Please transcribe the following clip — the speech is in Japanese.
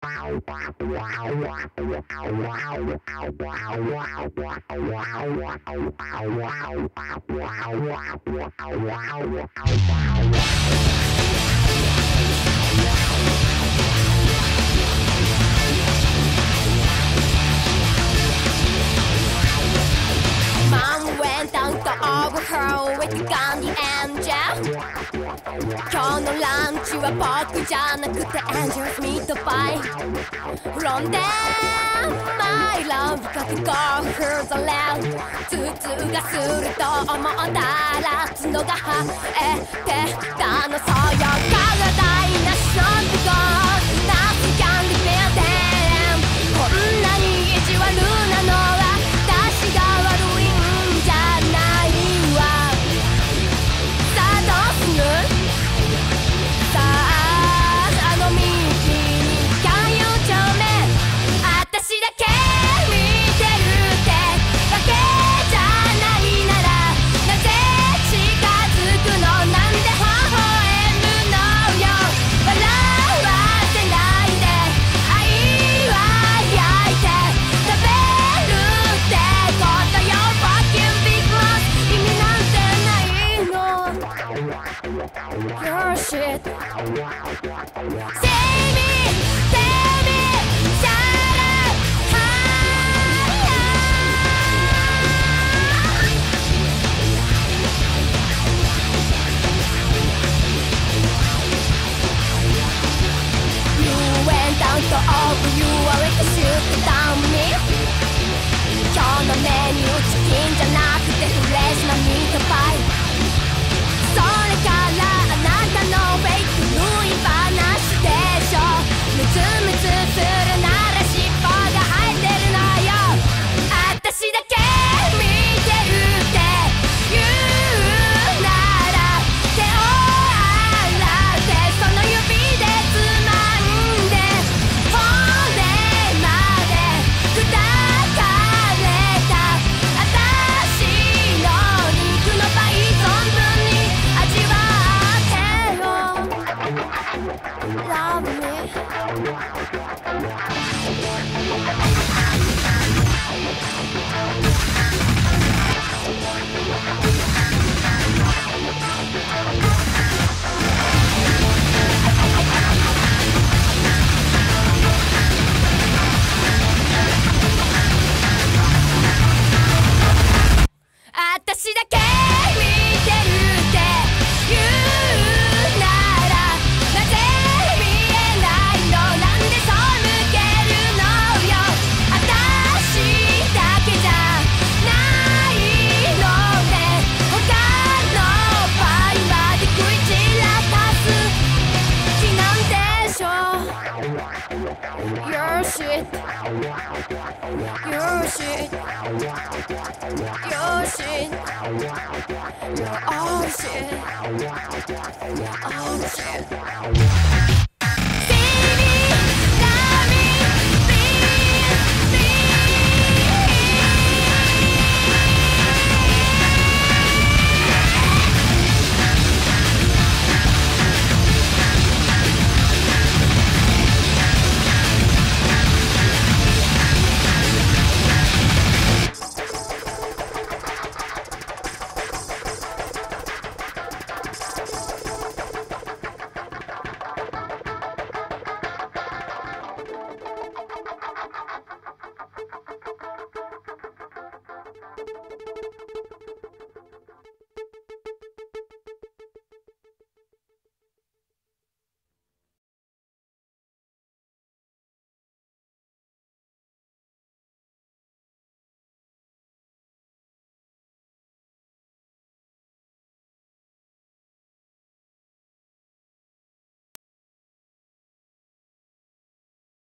Man went down to overhaul with the Gandhi Angel 今日のランチは僕じゃなくて Angel's Meat Pie From there my love got to go through the land 頭痛がすると思ったら角が生えてたのそうよ体なしの不合なすキャンディベアテンこんなに意地悪なのは私が悪いんじゃないわさあどうするさああの道に寛容丁目私だけ見てるってわけじゃないならなぜ近づくのなんで微笑むのよ笑わせないで愛は焼いて食べるってことよ Fucking big loss 意味なんてないの Your shit Save me Save me Shut up You went down to over you are like a shoot down me 今日のメニューチキンじゃなくてフレッシュなミートパイそれからあなたのフェイク縫い話でしょムツムツするなら尻尾が生えてるのよ私だけ見てるって言うなら手を洗ってその指でつまんで骨まで砕かれた私の肉の倍存分に味わってよ Love me私だけ見てるって言うならなぜ見えないのなんで背けるのよ私だけじゃないのね他のパイまで食い散らかす気なんでしょ Your shit Your shit Your shit Your all shit All shit